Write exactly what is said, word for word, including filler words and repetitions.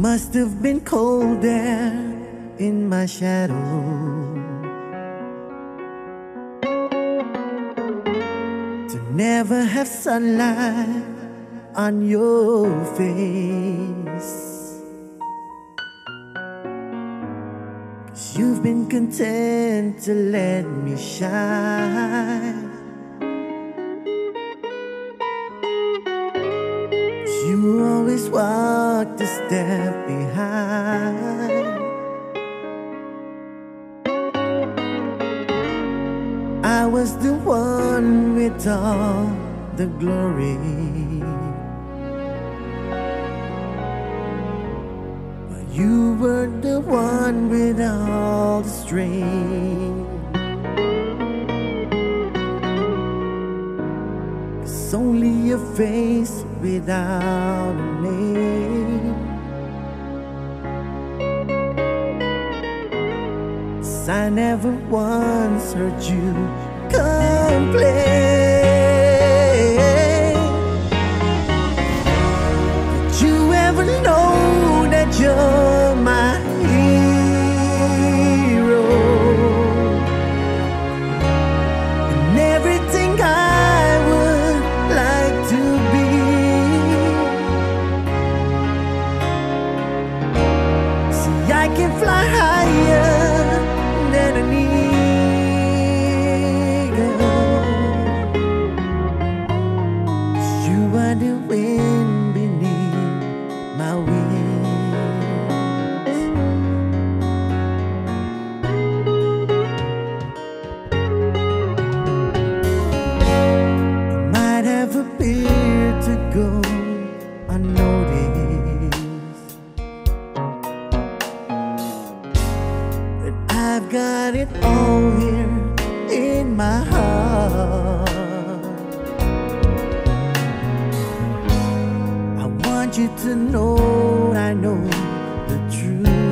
Must have been cold there in my shadow, to never have sunlight on your face. 'Cause you've been content to let me shine. You always walked a step behind. I was the one with all the glory, but you were the one with all the strength. 'Cause only your face without a name. 'Cause I never once heard you complain. Did you ever know that you're my hero, and everything I would like to be? See, I can fly higher than an eagle. 'Cause you are the wind beneath my wings. You might have appeared to go unnoticed, but I've got it all here in my heart. I want you to know I know the truth.